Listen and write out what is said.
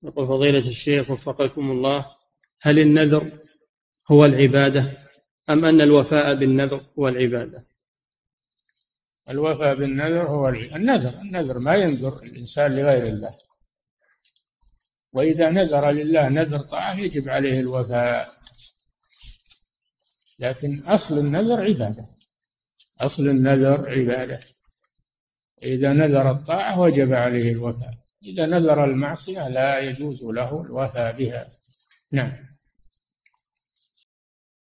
يقول فضيلة الشيخ وفقكم الله: هل النذر هو العبادة أم أن الوفاء بالنذر هو العبادة؟ الوفاء بالنذر هو النذر ما ينذر الإنسان لغير الله، وإذا نذر لله نذر طاعة يجب عليه الوفاء، لكن أصل النذر عبادة. أصل النذر عبادة، إذا نذر الطاعة وجب عليه الوفاء، إذا نذر المعصية لا يجوز له الوفاء بها. نعم.